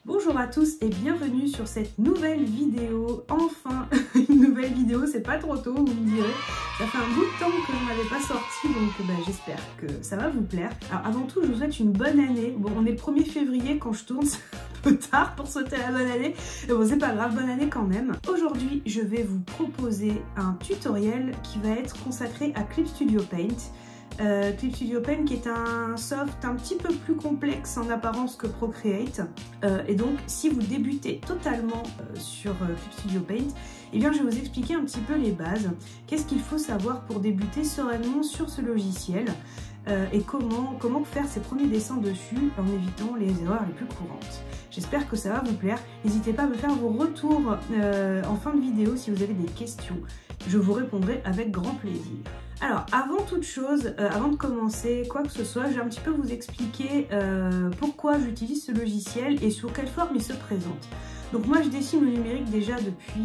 Bonjour à tous et bienvenue sur cette nouvelle vidéo. Enfin, une nouvelle vidéo, c'est pas trop tôt, vous me direz. Ça fait un bout de temps que je n'avais pas sorti, donc j'espère que ça va vous plaire. Alors avant tout, je vous souhaite une bonne année. Bon, on est le 1er février quand je tourne, c'est un peu tard pour souhaiter la bonne année. Mais bon, c'est pas grave, bonne année quand même. Aujourd'hui, je vais vous proposer un tutoriel qui va être consacré à Clip Studio Paint. Clip Studio Paint qui est un soft un petit peu plus complexe en apparence que Procreate, et donc si vous débutez totalement sur Clip Studio Paint, eh bien je vais vous expliquer un petit peu les bases, qu'est-ce qu'il faut savoir pour débuter sereinement sur ce logiciel, et comment faire ses premiers dessins dessus en évitant les erreurs les plus courantes. J'espère que ça va vous plaire. N'hésitez pas à me faire vos retours en fin de vidéo si vous avez des questions. Je vous répondrai avec grand plaisir. Alors, avant toute chose, avant de commencer quoi que ce soit, je vais un petit peu vous expliquer pourquoi j'utilise ce logiciel et sous quelle forme il se présente. Donc moi, je dessine le numérique déjà depuis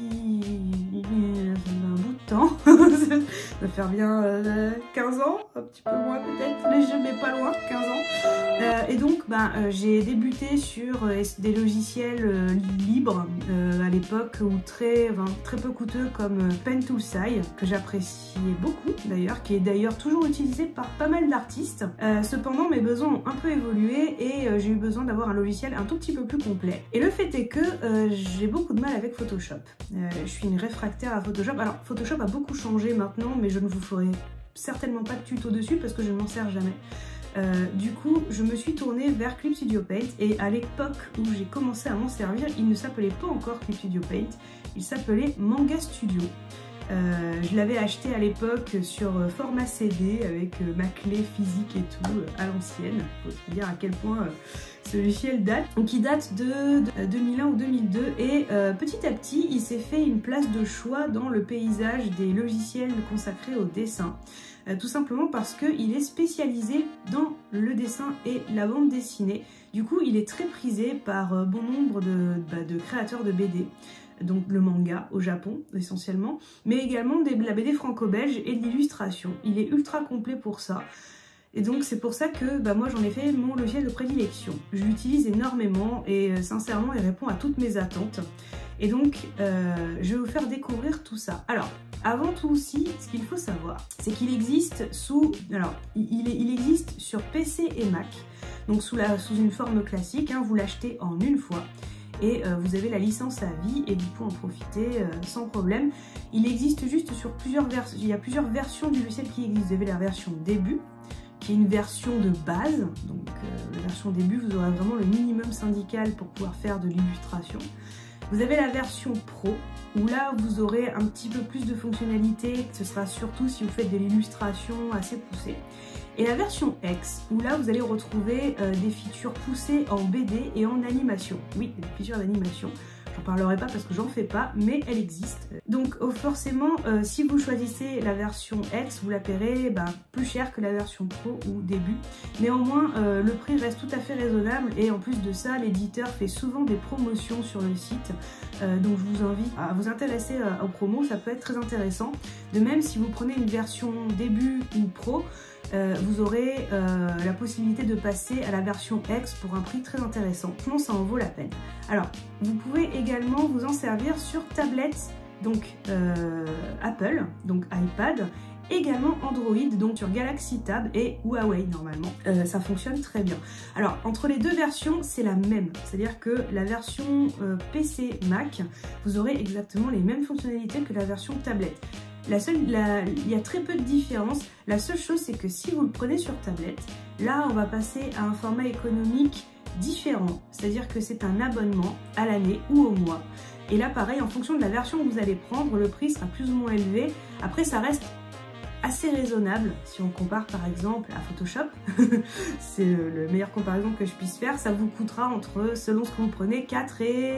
un bout de temps. Ça va faire bien 15 ans, un petit peu moins peut-être, mais pas loin, 15 ans. Et donc, j'ai débuté sur des logiciels libres à l'époque, ou très peu coûteux comme Pen Toolsai, que j'appréciais beaucoup d'ailleurs, qui est d'ailleurs toujours utilisé par pas mal d'artistes. Cependant, mes besoins ont un peu évolué et j'ai eu besoin d'avoir un logiciel un tout petit peu plus complet. Et le fait est que j'ai beaucoup de mal avec Photoshop. Je suis une réfractaire à Photoshop. Alors, Photoshop a beaucoup changé maintenant, mais je ne vous ferai certainement pas de tuto dessus parce que je ne m'en sers jamais. Du coup, je me suis tournée vers Clip Studio Paint et à l'époque où j'ai commencé à m'en servir, il ne s'appelait pas encore Clip Studio Paint, il s'appelait Manga Studio. Je l'avais acheté à l'époque sur format CD avec ma clé physique et tout à l'ancienne. Faut se dire à quel point ce logiciel date. Donc il date de 2001 ou 2002 et petit à petit il s'est fait une place de choix dans le paysage des logiciels consacrés au dessin. Tout simplement parce qu'il est spécialisé dans le dessin et la bande dessinée. Du coup il est très prisé par bon nombre de créateurs de BD. Donc le manga au Japon essentiellement, mais également de la BD franco-belge et de l'illustration. Il est ultra complet pour ça. Et donc c'est pour ça que moi j'en ai fait mon logiciel de prédilection. Je l'utilise énormément et sincèrement il répond à toutes mes attentes. Et donc je vais vous faire découvrir tout ça. Alors avant tout aussi, ce qu'il faut savoir, c'est qu'il existe il existe sur PC et Mac, donc sous une forme classique, hein, vous l'achetez en une fois. Et vous avez la licence à vie et vous pouvez en profiter sans problème. Il existe juste sur plusieurs versions, il y a plusieurs versions du logiciel qui existent. Vous avez la version début, qui est une version de base. Donc la version début, vous aurez vraiment le minimum syndical pour pouvoir faire de l'illustration. Vous avez la version pro, où là vous aurez un petit peu plus de fonctionnalités, ce sera surtout si vous faites de l'illustration assez poussée. Et la version X, où là vous allez retrouver des features poussées en BD et en animation. Oui, des features d'animation. J'en parlerai pas parce que j'en fais pas, mais elle existe. Donc forcément, si vous choisissez la version X, vous la paierez plus cher que la version Pro ou début. Néanmoins, le prix reste tout à fait raisonnable et en plus de ça, l'éditeur fait souvent des promotions sur le site. Donc je vous invite à vous intéresser aux promos, ça peut être très intéressant. De même, si vous prenez une version début ou Pro, vous aurez la possibilité de passer à la version X pour un prix très intéressant. Franchement, ça en vaut la peine. Alors, vous pouvez également vous en servir sur tablette, donc Apple, donc iPad, également Android, donc sur Galaxy Tab et Huawei normalement. Ça fonctionne très bien. Alors, entre les deux versions, c'est la même. C'est-à-dire que la version PC Mac, vous aurez exactement les mêmes fonctionnalités que la version tablette. Il y a très peu de différence. La seule chose, c'est que si vous le prenez sur tablette, là, on va passer à un format économique différent. C'est-à-dire que c'est un abonnement à l'année ou au mois. Et là, pareil, en fonction de la version que vous allez prendre, le prix sera plus ou moins élevé. Après, ça reste assez raisonnable si on compare par exemple à Photoshop. C'est le meilleur comparaison que je puisse faire. Ça vous coûtera selon ce que vous prenez, 4 et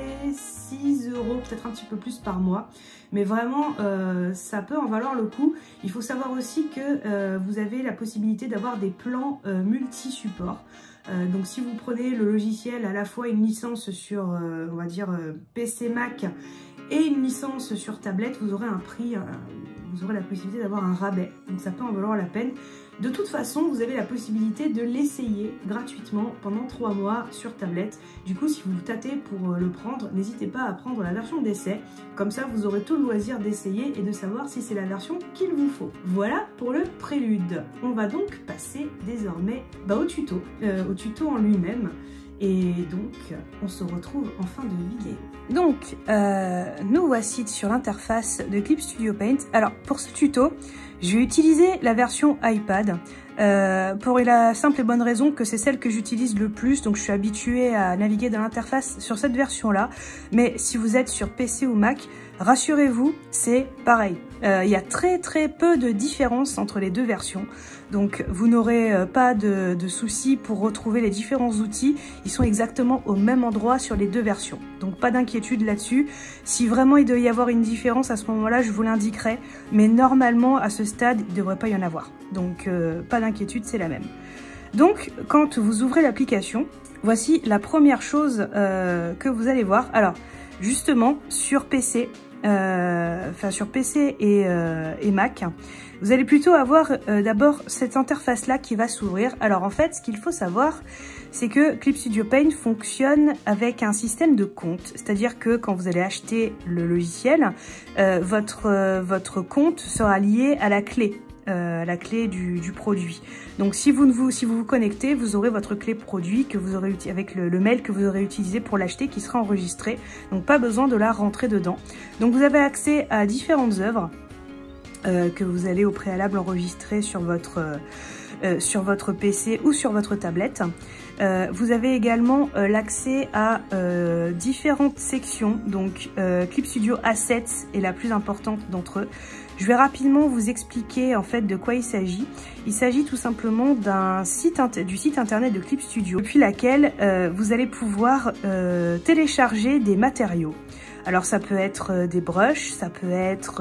6 euros, peut-être un petit peu plus par mois. Mais vraiment, ça peut en valoir le coup. Il faut savoir aussi que vous avez la possibilité d'avoir des plans multi-supports. Donc si vous prenez le logiciel à la fois une licence sur, on va dire, PC Mac et une licence sur tablette, vous aurez un prix vous aurez la possibilité d'avoir un rabais. Donc ça peut en valoir la peine. De toute façon, vous avez la possibilité de l'essayer gratuitement pendant 3 mois sur tablette. Du coup, si vous vous tâtez pour le prendre, n'hésitez pas à prendre la version d'essai. Comme ça, vous aurez tout le loisir d'essayer et de savoir si c'est la version qu'il vous faut. Voilà pour le prélude. On va donc passer désormais au tuto en lui-même. Et donc, on se retrouve en fin de vidéo. Donc, nous voici sur l'interface de Clip Studio Paint. Alors, pour ce tuto, je vais utiliser la version iPad pour la simple et bonne raison que c'est celle que j'utilise le plus. Donc, je suis habituée à naviguer dans l'interface sur cette version-là. Mais si vous êtes sur PC ou Mac, rassurez-vous, c'est pareil. Il y a très peu de différence entre les deux versions. Donc vous n'aurez pas de soucis pour retrouver les différents outils. Ils sont exactement au même endroit sur les deux versions. Donc pas d'inquiétude là-dessus. Si vraiment il doit y avoir une différence à ce moment-là, je vous l'indiquerai. Mais normalement, à ce stade, il ne devrait pas y en avoir. Donc pas d'inquiétude, c'est la même. Donc quand vous ouvrez l'application, voici la première chose que vous allez voir. Alors justement, sur PC, sur PC et Mac, vous allez plutôt avoir d'abord cette interface-là qui va s'ouvrir. Alors en fait, ce qu'il faut savoir, c'est que Clip Studio Paint fonctionne avec un système de compte. C'est-à-dire que quand vous allez acheter le logiciel, votre compte sera lié à la clé. Du produit. Donc si vous vous connectez, vous aurez votre clé produit que vous aurez avec le mail que vous aurez utilisé pour l'acheter qui sera enregistré. Donc pas besoin de la rentrer dedans. Donc vous avez accès à différentes œuvres que vous allez au préalable enregistrer sur votre PC ou sur votre tablette. Vous avez également l'accès à différentes sections. Donc Clip Studio Assets est la plus importante d'entre eux. Je vais rapidement vous expliquer en fait de quoi il s'agit. Il s'agit tout simplement du site internet de Clip Studio, depuis laquelle vous allez pouvoir télécharger des matériaux. Alors ça peut être des brushes, ça peut être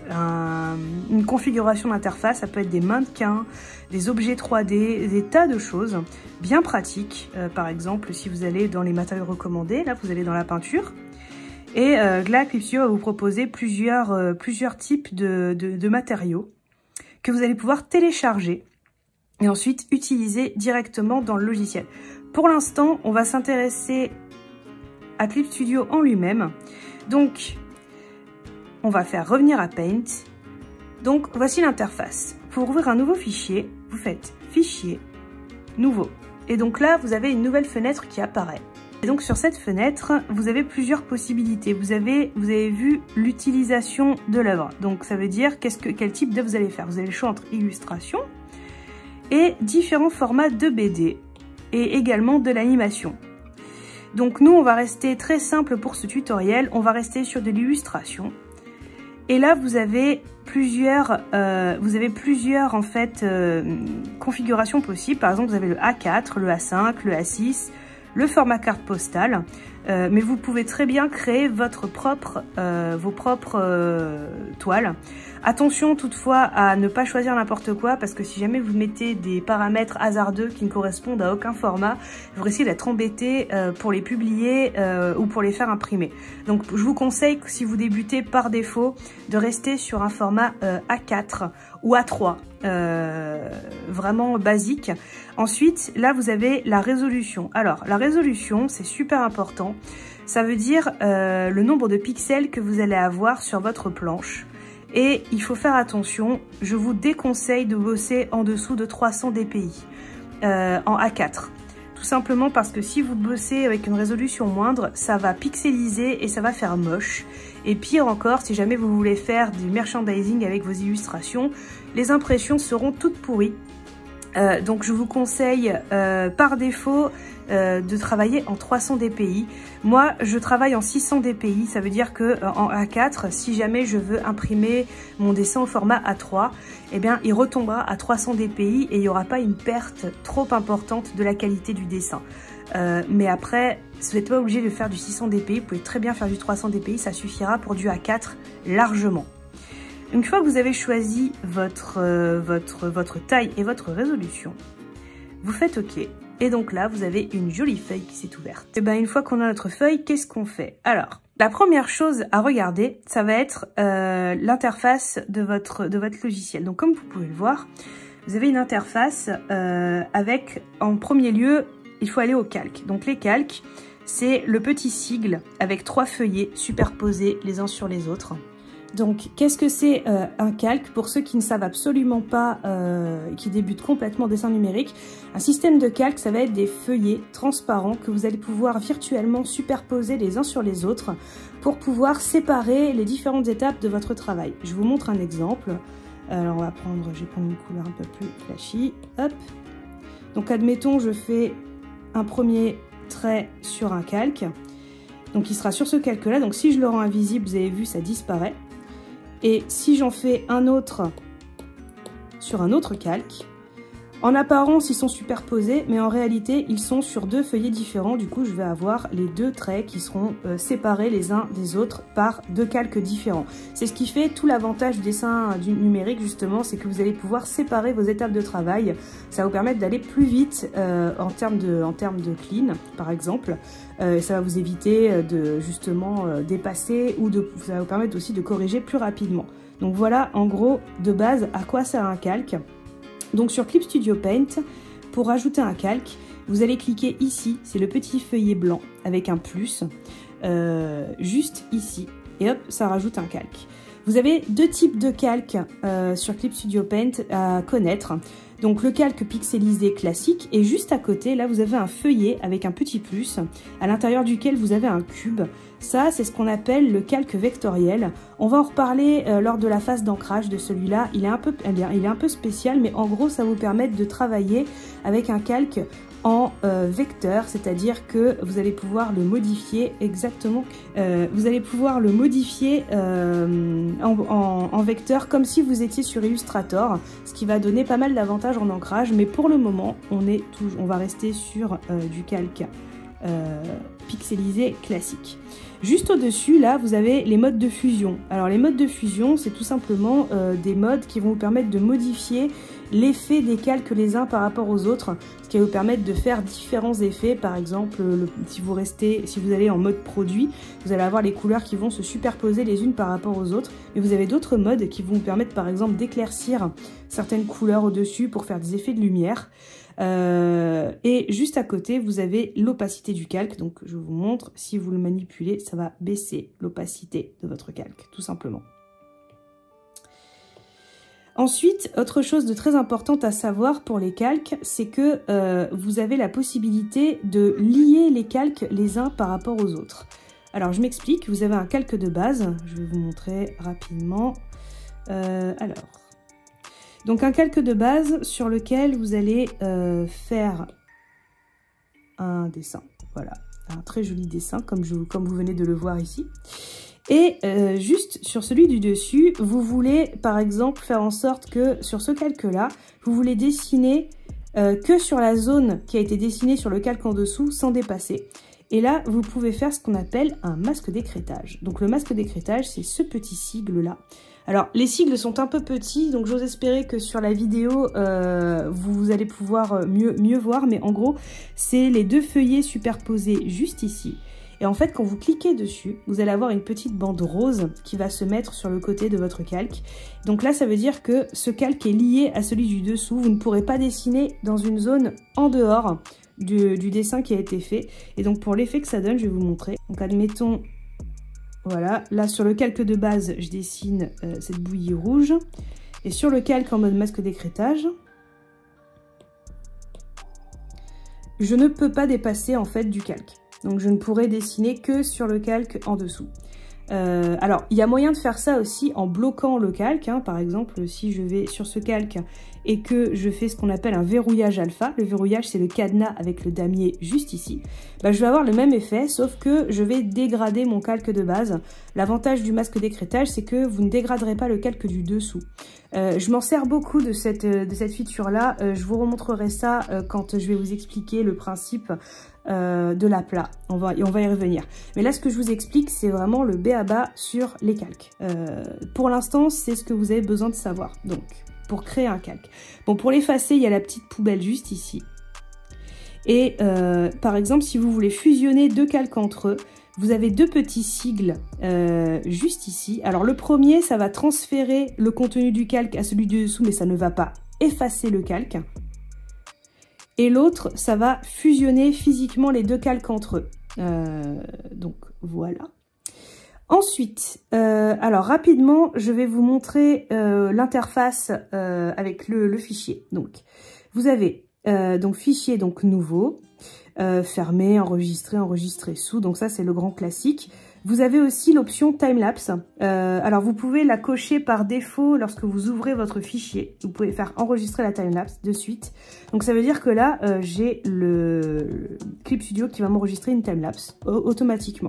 une configuration d'interface, ça peut être des mannequins, des objets 3D, des tas de choses bien pratiques. Par exemple, si vous allez dans les matériaux recommandés, là vous allez dans la peinture. Et là, Clip Studio va vous proposer plusieurs types de matériaux que vous allez pouvoir télécharger et ensuite utiliser directement dans le logiciel. Pour l'instant, on va s'intéresser à Clip Studio en lui-même. Donc, on va faire revenir à Paint. Donc, voici l'interface. Pour ouvrir un nouveau fichier, vous faites Fichier, Nouveau. Et donc là, vous avez une nouvelle fenêtre qui apparaît. Et donc sur cette fenêtre, vous avez plusieurs possibilités. Vous avez vu l'utilisation de l'œuvre. Donc ça veut dire quel type d'œuvre vous allez faire. Vous avez le choix entre illustration et différents formats de BD et également de l'animation. Donc nous, on va rester très simple pour ce tutoriel. On va rester sur de l'illustration. Et là, vous avez plusieurs en fait configurations possibles. Par exemple, vous avez le A4, le A5, le A6, le format carte postale, mais vous pouvez très bien créer vos propres toiles. Attention toutefois à ne pas choisir n'importe quoi, parce que si jamais vous mettez des paramètres hasardeux qui ne correspondent à aucun format, vous risquez d'être embêté pour les publier ou pour les faire imprimer. Donc je vous conseille, si vous débutez par défaut, de rester sur un format A4 ou A3, vraiment basique. Ensuite, là vous avez la résolution. Alors la résolution, c'est super important. Ça veut dire le nombre de pixels que vous allez avoir sur votre planche. Et il faut faire attention, je vous déconseille de bosser en dessous de 300 dpi en A4. Tout simplement parce que si vous bossez avec une résolution moindre, ça va pixeliser et ça va faire moche. Et pire encore, si jamais vous voulez faire du merchandising avec vos illustrations, les impressions seront toutes pourries. Donc je vous conseille par défaut de travailler en 300 dpi. Moi, je travaille en 600 dpi, ça veut dire que en A4, si jamais je veux imprimer mon dessin au format A3, eh bien, il retombera à 300 dpi et il n'y aura pas une perte trop importante de la qualité du dessin. Mais après, vous n'êtes pas obligé de faire du 600 dpi, vous pouvez très bien faire du 300 dpi, ça suffira pour du A4 largement. Une fois que vous avez choisi votre taille et votre résolution, vous faites OK. Et donc là, vous avez une jolie feuille qui s'est ouverte. Et ben une fois qu'on a notre feuille, qu'est-ce qu'on fait? Alors, la première chose à regarder, ça va être l'interface de votre logiciel. Donc comme vous pouvez le voir, vous avez une interface avec, en premier lieu, il faut aller au calque. Donc les calques, c'est le petit sigle avec 3 feuillets superposés les uns sur les autres. Donc, qu'est-ce que c'est un calque? Pour ceux qui ne savent absolument pas, qui débutent complètement en dessin numérique, un système de calque, ça va être des feuillets transparents que vous allez pouvoir virtuellement superposer les uns sur les autres pour pouvoir séparer les différentes étapes de votre travail. Je vous montre un exemple. Alors, je vais prendre une couleur un peu plus flashy. Hop. Donc, admettons, je fais un premier trait sur un calque. Donc, il sera sur ce calque-là. Donc, si je le rends invisible, vous avez vu, ça disparaît. Et si j'en fais un autre sur un autre calque, en apparence ils sont superposés, mais en réalité ils sont sur 2 feuillets différents. Du coup je vais avoir les 2 traits qui seront séparés les uns des autres par 2 calques différents. C'est ce qui fait tout l'avantage du dessin numérique justement, c'est que vous allez pouvoir séparer vos étapes de travail. Ça va vous permettre d'aller plus vite en termes de clean par exemple. Ça va vous éviter de justement dépasser ou ça va vous permettre aussi de corriger plus rapidement. Donc voilà en gros de base à quoi sert un calque. Donc sur Clip Studio Paint, pour ajouter un calque, vous allez cliquer ici, c'est le petit feuillet blanc avec un plus, juste ici, et hop, ça rajoute un calque. Vous avez 2 types de calques sur Clip Studio Paint à connaître. Donc le calque pixelisé classique, et juste à côté, là vous avez un feuillet avec un petit plus, à l'intérieur duquel vous avez un cube. Ça, c'est ce qu'on appelle le calque vectoriel. On va en reparler lors de la phase d'ancrage de celui-là. Il est un peu spécial, mais en gros, ça va vous permettre de travailler avec un calque en vecteur, c'est-à-dire que vous allez pouvoir le modifier exactement. Vous allez pouvoir le modifier en vecteur comme si vous étiez sur Illustrator, ce qui va donner pas mal d'avantages en ancrage. Mais pour le moment, on va rester sur du calque pixelisé classique. Juste au-dessus, là, vous avez les modes de fusion. Alors, les modes de fusion, c'est tout simplement des modes qui vont vous permettre de modifier l'effet des calques les uns par rapport aux autres, ce qui va vous permettre de faire différents effets. Par exemple, si vous allez en mode produit, vous allez avoir les couleurs qui vont se superposer les unes par rapport aux autres. Mais vous avez d'autres modes qui vont vous permettre, par exemple, d'éclaircir certaines couleurs au-dessus pour faire des effets de lumière. Et juste à côté, vous avez l'opacité du calque. Donc, je vous montre, si vous le manipulez, ça va baisser l'opacité de votre calque, tout simplement. Ensuite, autre chose de très importante à savoir pour les calques, c'est que vous avez la possibilité de lier les calques les uns par rapport aux autres. Alors, je m'explique, vous avez un calque de base, je vais vous montrer rapidement. Donc un calque de base sur lequel vous allez faire un dessin, voilà, un très joli dessin comme vous venez de le voir ici. Et juste sur celui du dessus, vous voulez par exemple faire en sorte que sur ce calque-là, vous voulez dessiner que sur la zone qui a été dessinée sur le calque en dessous sans dépasser. Et là, vous pouvez faire ce qu'on appelle un masque d'écrêtage. Donc le masque d'écrêtage, c'est ce petit sigle-là. Alors, les sigles sont un peu petits, donc j'ose espérer que sur la vidéo, vous allez pouvoir mieux voir. Mais en gros, c'est les 2 feuillets superposés juste ici. Et en fait, quand vous cliquez dessus, vous allez avoir une petite bande rose qui va se mettre sur le côté de votre calque. Donc là, ça veut dire que ce calque est lié à celui du dessous. Vous ne pourrez pas dessiner dans une zone en dehors du dessin qui a été fait. Et donc, pour l'effet que ça donne, je vais vous montrer. Donc, admettons... Voilà, là sur le calque de base, je dessine cette bouillie rouge. Et sur le calque en mode masque d'écrêtage, je ne peux pas dépasser en fait du calque. Donc je ne pourrai dessiner que sur le calque en dessous. Alors, il y a moyen de faire ça aussi en bloquant le calque. Hein. Par exemple, si je vais sur ce calque et que je fais ce qu'on appelle un verrouillage alpha. Le verrouillage, c'est le cadenas avec le damier juste ici. Bah, je vais avoir le même effet, sauf que je vais dégrader mon calque de base. L'avantage du masque d'écrêtage, c'est que vous ne dégraderez pas le calque du dessous. Je m'en sers beaucoup de cette feature-là. Je vous remontrerai ça quand je vais vous expliquer le principe de l'aplat. On va y revenir. Mais là, ce que je vous explique, c'est vraiment le b.a.-ba sur les calques. Pour l'instant, c'est ce que vous avez besoin de savoir. Donc, pour créer un calque. Bon, pour l'effacer, il y a la petite poubelle juste ici. Et par exemple, si vous voulez fusionner deux calques entre eux, vous avez deux petits sigles juste ici. Alors le premier, ça va transférer le contenu du calque à celui du dessous, mais ça ne va pas effacer le calque. Et l'autre, ça va fusionner physiquement les deux calques entre eux. Donc voilà. Ensuite, alors rapidement, je vais vous montrer l'interface avec le fichier. Donc, vous avez donc fichier donc nouveau, fermer, enregistrer, enregistrer sous. Donc ça, c'est le grand classique. Vous avez aussi l'option timelapse. Alors, vous pouvez la cocher par défaut lorsque vous ouvrez votre fichier. Vous pouvez faire enregistrer la timelapse de suite. Donc, ça veut dire que là, j'ai le Clip Studio qui va m'enregistrer une timelapse automatiquement.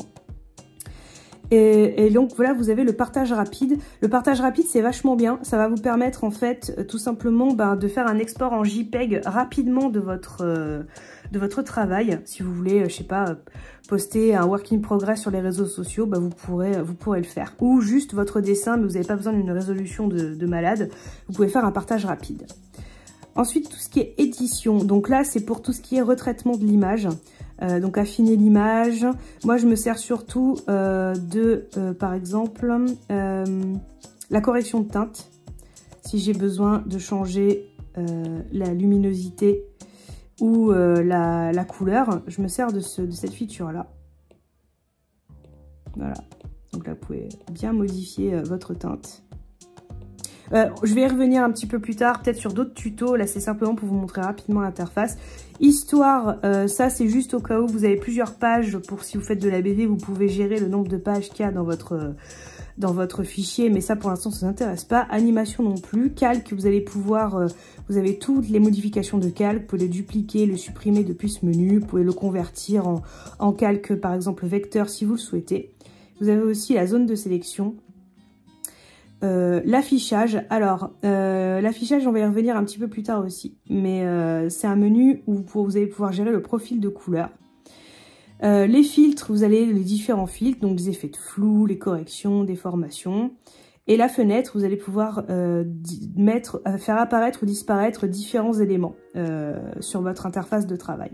Et donc voilà, vous avez le partage rapide. Le partage rapide, c'est vachement bien. Ça va vous permettre en fait tout simplement de faire un export en JPEG rapidement de votre travail. Si vous voulez, je sais pas, poster un work in progress sur les réseaux sociaux, vous pourrez le faire. Ou juste votre dessin, mais vous n'avez pas besoin d'une résolution de malade. Vous pouvez faire un partage rapide. Ensuite, tout ce qui est édition. Donc là, c'est pour tout ce qui est retraitement de l'image. Donc affiner l'image. Moi, je me sers surtout par exemple, la correction de teinte. Si j'ai besoin de changer la luminosité ou la couleur, je me sers de cette feature-là. Voilà. Donc là, vous pouvez bien modifier votre teinte. Je vais y revenir un petit peu plus tard, peut-être sur d'autres tutos. Là, c'est simplement pour vous montrer rapidement l'interface. Histoire, ça, c'est juste au cas où vous avez plusieurs pages. Pour si vous faites de la BD, vous pouvez gérer le nombre de pages qu'il y a dans votre fichier. Mais ça, pour l'instant, ça ne vous intéresse pas. Animation non plus. Calque, vous allez pouvoir... vous avez toutes les modifications de calque. Vous pouvez le dupliquer, le supprimer depuis ce menu. Vous pouvez le convertir en calque, par exemple, vecteur, si vous le souhaitez. Vous avez aussi la zone de sélection. L'affichage, alors l'affichage on va y revenir un petit peu plus tard aussi, mais c'est un menu où vous allez pouvoir gérer le profil de couleur. Les filtres, vous avez les différents filtres, donc les effets de flou, les corrections, déformations. Et la fenêtre, vous allez pouvoir faire apparaître ou disparaître différents éléments sur votre interface de travail.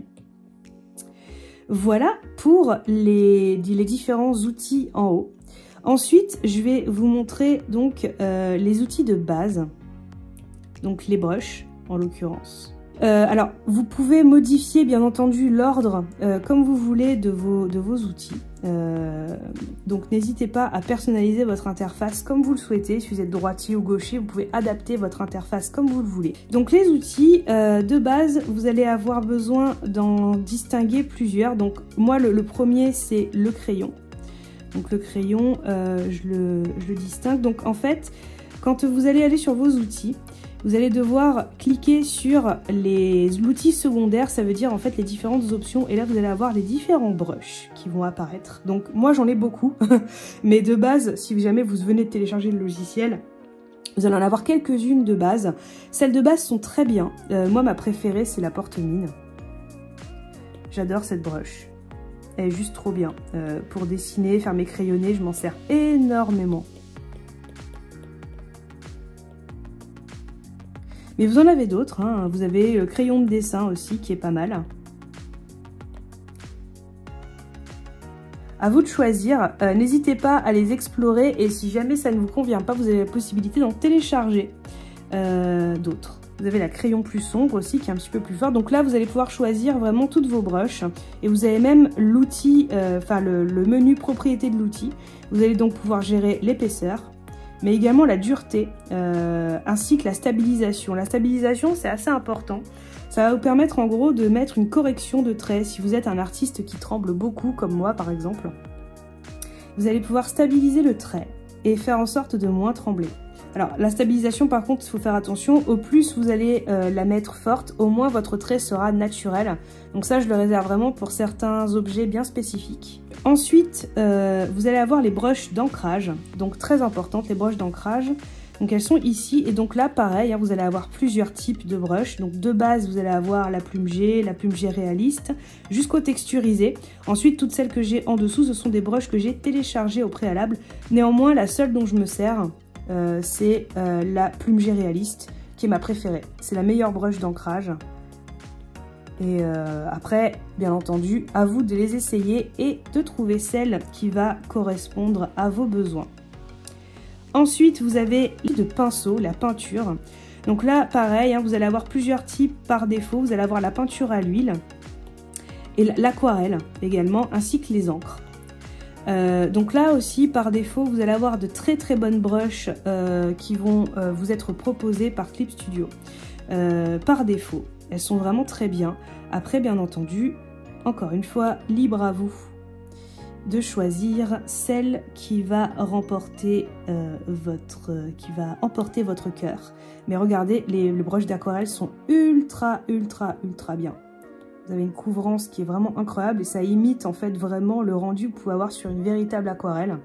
Voilà pour les différents outils en haut. Ensuite, je vais vous montrer donc les outils de base, donc les brushes en l'occurrence. Alors, vous pouvez modifier bien entendu l'ordre comme vous voulez de vos outils. Donc, n'hésitez pas à personnaliser votre interface comme vous le souhaitez. Si vous êtes droitier ou gaucher, vous pouvez adapter votre interface comme vous le voulez. Donc, les outils de base, vous allez avoir besoin d'en distinguer plusieurs. Donc, moi, le premier, c'est le crayon. Donc le crayon, je le distingue. Donc en fait, quand vous allez aller sur vos outils, vous allez devoir cliquer sur l'outil secondaire, ça veut dire en fait les différentes options. Et là, vous allez avoir les différents brushes qui vont apparaître. Donc moi, j'en ai beaucoup. Mais de base, si jamais vous venez de télécharger le logiciel, vous allez en avoir quelques-unes de base. Celles de base sont très bien. Moi, ma préférée, c'est la porte-mine. J'adore cette brush. Elle est juste trop bien. Pour dessiner, faire mes crayonnés, je m'en sers énormément. Mais vous en avez d'autres. Hein. Vous avez le crayon de dessin aussi qui est pas mal. À vous de choisir. N'hésitez pas à les explorer. Et si jamais ça ne vous convient pas, vous avez la possibilité d'en télécharger d'autres. Vous avez la crayon plus sombre aussi qui est un petit peu plus fort. Donc là, vous allez pouvoir choisir vraiment toutes vos brushes. Et vous avez même l'outil, le menu propriété de l'outil. Vous allez donc pouvoir gérer l'épaisseur, mais également la dureté, ainsi que la stabilisation. La stabilisation, c'est assez important. Ça va vous permettre en gros de mettre une correction de trait. Si vous êtes un artiste qui tremble beaucoup, comme moi par exemple, vous allez pouvoir stabiliser le trait et faire en sorte de moins trembler. Alors, la stabilisation, par contre, il faut faire attention. Au plus vous allez la mettre forte, au moins votre trait sera naturel. Donc ça, je le réserve vraiment pour certains objets bien spécifiques. Ensuite, vous allez avoir les brushes d'ancrage. Donc, très importantes, les brushes d'ancrage. Donc, elles sont ici. Et donc là, pareil, hein, vous allez avoir plusieurs types de brushes. Donc, de base, vous allez avoir la plume G réaliste, jusqu'au texturisé. Ensuite, toutes celles que j'ai en dessous, ce sont des brushes que j'ai téléchargées au préalable. Néanmoins, la seule dont je me sers... c'est la plume G réaliste qui est ma préférée. C'est la meilleure brush d'ancrage. Et après, bien entendu, à vous de les essayer et de trouver celle qui va correspondre à vos besoins. Ensuite, vous avez de pinceau, la peinture. Donc là, pareil, hein, vous allez avoir plusieurs types par défaut. Vous allez avoir la peinture à l'huile et l'aquarelle également, ainsi que les encres. Donc là aussi, par défaut, vous allez avoir de très très bonnes brushes qui vont vous être proposées par Clip Studio. Par défaut, elles sont vraiment très bien. Après, bien entendu, encore une fois, libre à vous de choisir celle qui va remporter emporter votre cœur. Mais regardez, les brushes d'aquarelle sont ultra bien. Vous avez une couvrance qui est vraiment incroyable et ça imite en fait vraiment le rendu que vous pouvez avoir sur une véritable aquarelle.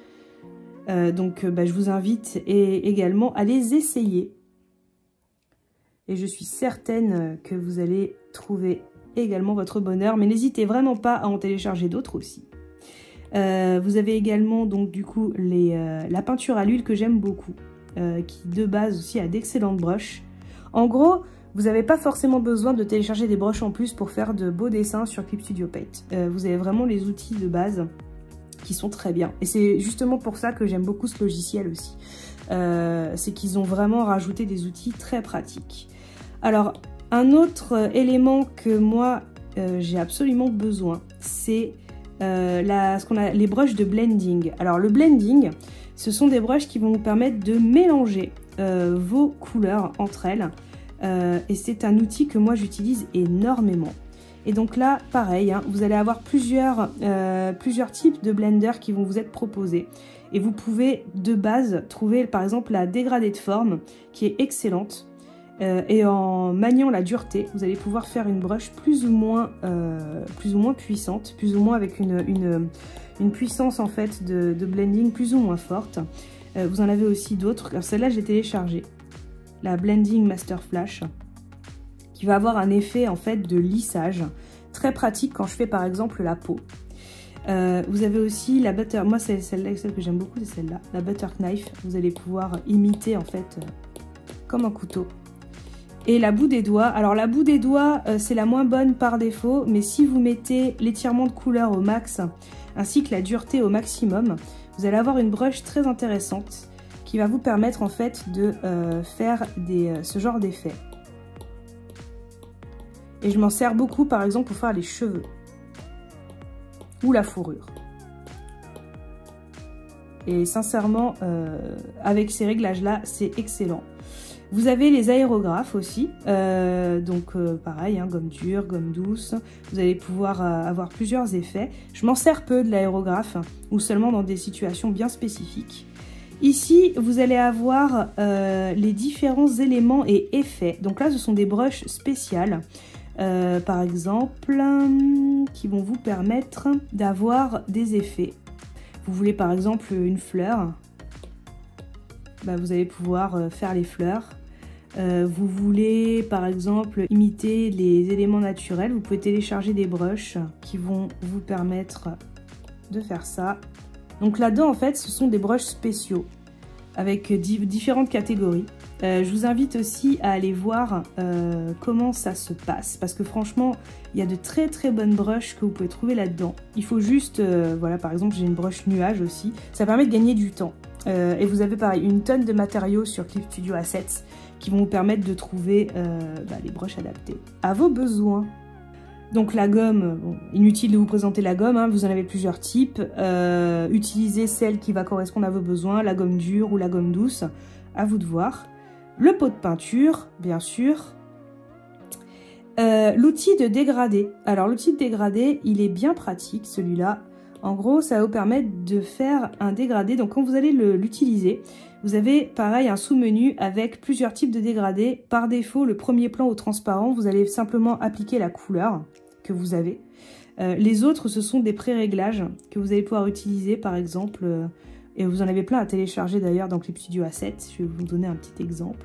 Je vous invite également à les essayer. Et je suis certaine que vous allez trouver également votre bonheur. Mais n'hésitez vraiment pas à en télécharger d'autres aussi. Vous avez également donc du coup la peinture à l'huile que j'aime beaucoup. Qui de base aussi a d'excellentes brushes. En gros, vous n'avez pas forcément besoin de télécharger des brushes en plus pour faire de beaux dessins sur Clip Studio Paint. Vous avez vraiment les outils de base qui sont très bien. Et c'est justement pour ça que j'aime beaucoup ce logiciel aussi. C'est qu'ils ont vraiment rajouté des outils très pratiques. Alors, un autre élément que moi, j'ai absolument besoin, c'est les brushes de blending. Alors, le blending, ce sont des brushes qui vont vous permettre de mélanger vos couleurs entre elles. Et c'est un outil que moi j'utilise énormément. Et donc là, pareil, hein, vous allez avoir plusieurs types de blenders qui vont vous être proposés. Et vous pouvez de base trouver par exemple la dégradée de forme qui est excellente. Et en maniant la dureté, vous allez pouvoir faire une brush plus ou moins puissante, plus ou moins avec une puissance en fait de blending plus ou moins forte. Vous en avez aussi d'autres. Celle-là, j'ai téléchargé. La Blending Master Flash, qui va avoir un effet en fait de lissage très pratique quand je fais par exemple la peau. Vous avez aussi la butter, moi c'est celle que j'aime beaucoup, c'est celle-là, la butter knife. Vous allez pouvoir imiter en fait comme un couteau. Et la boue des doigts, alors la boue des doigts c'est la moins bonne par défaut, mais si vous mettez l'étirement de couleur au max ainsi que la dureté au maximum, vous allez avoir une brush très intéressante qui va vous permettre en fait de faire ce genre d'effet. Et je m'en sers beaucoup par exemple pour faire les cheveux ou la fourrure. Et sincèrement, avec ces réglages-là, c'est excellent. Vous avez les aérographes aussi, pareil, hein, gomme dure, gomme douce. Vous allez pouvoir avoir plusieurs effets. Je m'en sers peu de l'aérographe, ou seulement dans des situations bien spécifiques. Ici, vous allez avoir les différents éléments et effets. Donc là, ce sont des brushes spéciales, par exemple, qui vont vous permettre d'avoir des effets. Vous voulez par exemple une fleur, vous allez pouvoir faire les fleurs. Vous voulez par exemple imiter les éléments naturels, vous pouvez télécharger des brushes qui vont vous permettre de faire ça. Donc là-dedans, en fait, ce sont des brushes spéciaux avec différentes catégories. Je vous invite aussi à aller voir comment ça se passe parce que franchement, il y a de très très bonnes brushes que vous pouvez trouver là-dedans. Il faut juste, voilà, par exemple, j'ai une brush nuage aussi. Ça permet de gagner du temps. Et vous avez pareil une tonne de matériaux sur Clip Studio Assets qui vont vous permettre de trouver les brushes adaptées à vos besoins. Donc la gomme, bon, inutile de vous présenter la gomme, hein, vous en avez plusieurs types. Utilisez celle qui va correspondre à vos besoins, la gomme dure ou la gomme douce, à vous de voir. Le pot de peinture, bien sûr. L'outil de dégradé. Alors l'outil de dégradé, il est bien pratique celui-là. En gros, ça va vous permettre de faire un dégradé. Donc quand vous allez l'utiliser, vous avez pareil un sous-menu avec plusieurs types de dégradés. Par défaut, le premier plan au transparent, vous allez simplement appliquer la couleur que vous avez. Les autres, ce sont des pré-réglages que vous allez pouvoir utiliser par exemple. Et vous en avez plein à télécharger d'ailleurs dans Clip Studio Assets. Je vais vous donner un petit exemple.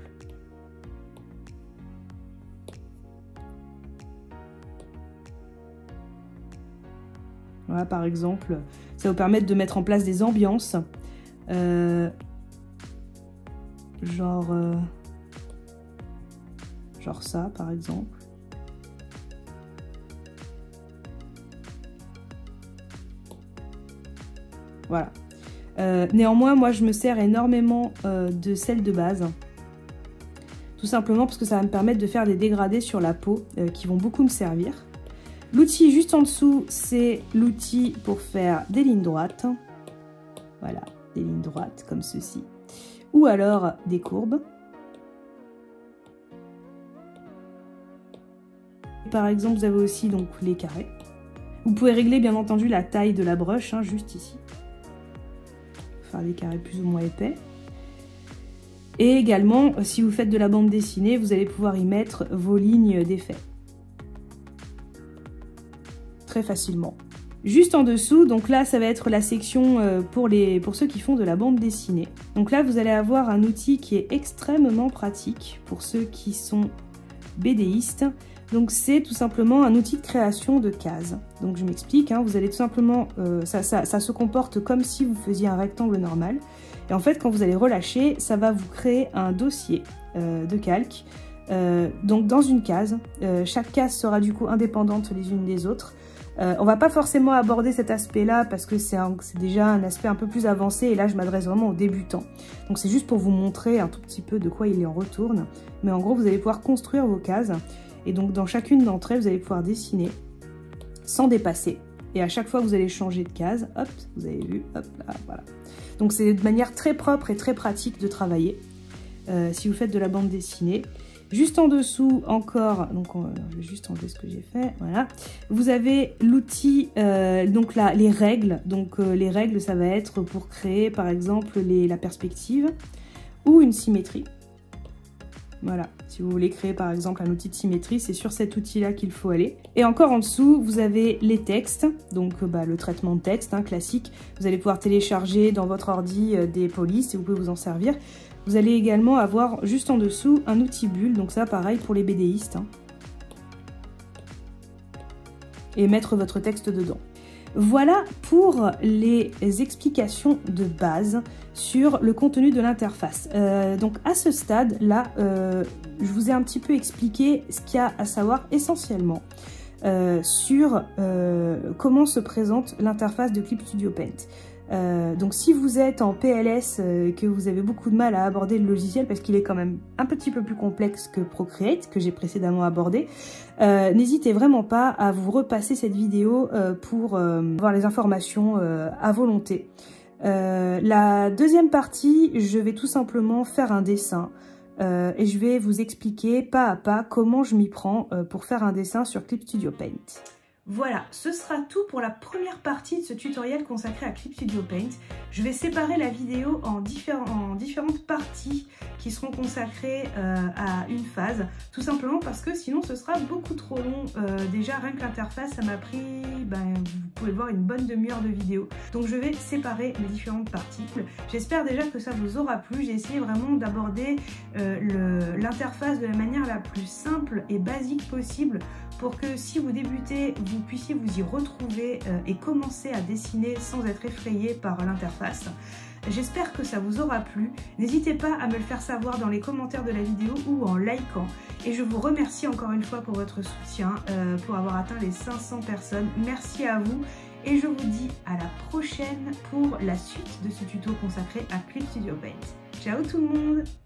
Voilà, par exemple, ça va vous permettre de mettre en place des ambiances. Genre ça, par exemple. Voilà. Néanmoins, moi je me sers énormément de celle de base. Tout simplement parce que ça va me permettre de faire des dégradés sur la peau qui vont beaucoup me servir. L'outil juste en dessous, c'est l'outil pour faire des lignes droites. Voilà, des lignes droites comme ceci. Ou alors des courbes. Par exemple, vous avez aussi donc les carrés. Vous pouvez régler bien entendu la taille de la broche, hein, juste ici. Faire des carrés plus ou moins épais. Et également, si vous faites de la bande dessinée, vous allez pouvoir y mettre vos lignes d'effet. Très facilement. Juste en dessous, donc là ça va être la section pour ceux qui font de la bande dessinée. Donc là vous allez avoir un outil qui est extrêmement pratique pour ceux qui sont BDistes. Donc c'est tout simplement un outil de création de cases. Donc je m'explique, hein, vous allez tout simplement, ça se comporte comme si vous faisiez un rectangle normal. Et en fait quand vous allez relâcher, ça va vous créer un dossier de calque. Donc dans une case, chaque case sera du coup indépendante les unes des autres. On va pas forcément aborder cet aspect-là parce que c'est déjà un aspect un peu plus avancé et là je m'adresse vraiment aux débutants. Donc c'est juste pour vous montrer un tout petit peu de quoi il en retourne. Mais en gros vous allez pouvoir construire vos cases et donc dans chacune d'entre elles vous allez pouvoir dessiner sans dépasser. Et à chaque fois vous allez changer de case, hop, vous avez vu, hop là, voilà. Donc c'est de manière très propre et très pratique de travailler si vous faites de la bande dessinée. Juste en dessous encore, donc je vais juste enlever ce que j'ai fait, voilà. Vous avez l'outil, donc là, les règles. Donc les règles, ça va être pour créer par exemple la perspective ou une symétrie. Voilà, si vous voulez créer par exemple un outil de symétrie, c'est sur cet outil-là qu'il faut aller. Et encore en dessous, vous avez les textes, donc le traitement de texte, hein, classique. Vous allez pouvoir télécharger dans votre ordi des polices et vous pouvez vous en servir. Vous allez également avoir juste en dessous un outil bulle, donc ça pareil pour les BDistes. Hein. Et mettre votre texte dedans. Voilà pour les explications de base sur le contenu de l'interface. Donc à ce stade-là, je vous ai un petit peu expliqué ce qu'il y a à savoir essentiellement sur comment se présente l'interface de Clip Studio Paint. Donc si vous êtes en PLS, que vous avez beaucoup de mal à aborder le logiciel parce qu'il est quand même un petit peu plus complexe que Procreate, que j'ai précédemment abordé, n'hésitez vraiment pas à vous repasser cette vidéo pour avoir les informations à volonté. La deuxième partie, je vais tout simplement faire un dessin et je vais vous expliquer pas à pas comment je m'y prends pour faire un dessin sur Clip Studio Paint. Voilà, ce sera tout pour la première partie de ce tutoriel consacré à Clip Studio Paint. Je vais séparer la vidéo en différentes parties qui seront consacrées à une phase, tout simplement parce que sinon ce sera beaucoup trop long. Déjà rien que l'interface, ça m'a pris, vous pouvez voir, une bonne demi-heure de vidéo. Donc je vais séparer les différentes parties. J'espère déjà que ça vous aura plu. J'ai essayé vraiment d'aborder l'interface de la manière la plus simple et basique possible pour que si vous débutez, vous puissiez vous y retrouver et commencer à dessiner sans être effrayé par l'interface. J'espère que ça vous aura plu. N'hésitez pas à me le faire savoir dans les commentaires de la vidéo ou en likant. Et je vous remercie encore une fois pour votre soutien, pour avoir atteint les 500 personnes. Merci à vous et je vous dis à la prochaine pour la suite de ce tuto consacré à Clip Studio Paint. Ciao tout le monde!